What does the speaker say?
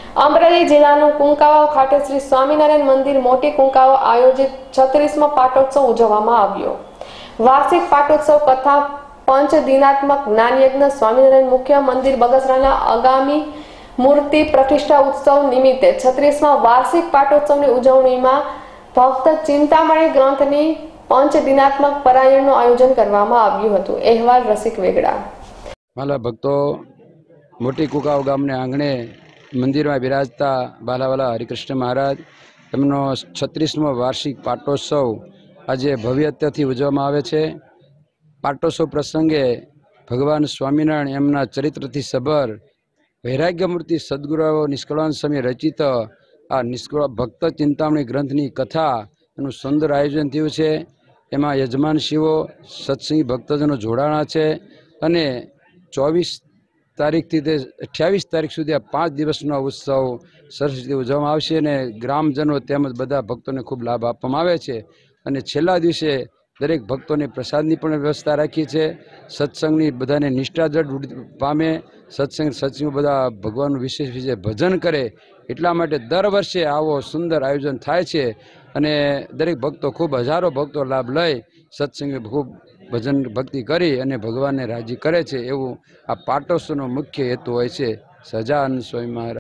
અમરેલી જિલ્લાનું કુંકાવાવ ખાતે શ્રી સ્વામિનારાયણ મંદિર મોટી કુંકાવાવ આયોજિત 36મો પાટોત્સવ ઉજવવામાં આવ્યો। વાર્ષિક પાટોત્સવ કથા પંચ દિનાત્મક જ્ઞાનયજ્ઞ સ્વામિનારાયણ મુખ્ય મંદિર બગસરાના આગામી મૂર્તિ પ્રતિષ્ઠા ઉત્સવ નિમિત્તે 36મા વાર્ષિક પાટોત્સવની ઉજવણીમાં ભક્ત ચિંતામણી ગ્રંથની પંચ દિનાત્મક પરાયણનું આયોજન કરવામાં આવ્યું હતું। અહેવાલ રસિક વેગડા। માલા ભક્તો મોટી કુંકાવ ગામને આંગણે मंदिर में बिराजता बालावाला हरिकृष्ण महाराज एमनो 36मो वार्षिक पाटोत्सव आज भव्यताथी उजववामां आवे छे। पाटोत्सव प्रसंगे भगवान स्वामिनारायण एमना चरित्रथी सबर वैराग्यमूर्ति सद्गुरु निष्कळानंद स्वामी रचित आ निष्कळ भक्त चिंतामणी ग्रंथनी कथा एनुं सुंदर आयोजन थयुं छे। एमां यजमान शिवो सत्संगी भक्तजनो जोड़ाणा छे अने 24 तारीख थी 28 तारीख सुधी 5 दिवसनो उत्सव सरस रीते उजववामां आवशे अने ग्रामजनो तेमज बधा भक्तोने खूब लाभ आपवामां आवे छे अने छेल्ला दिवसे दरेक भक्तोने प्रसादनी पण व्यवस्था राखी छे। सत्संगनी बधाने निष्ठा जड़ पामे, सत्संग बधा भगवान विशेष विशेष भजन करे एटला माटे दर वर्षे आवो सुंदर आयोजन थाय छे अने दरेक भक्तो खूब हजारों भक्तो लाभ लई सत्संग खूब भजन भक्ति करी अने भगवान ने राजी करे छे एवं आ पाटोत्सवनो मुख्य हेतु होय छे। सजानंद स्वामी महाराज।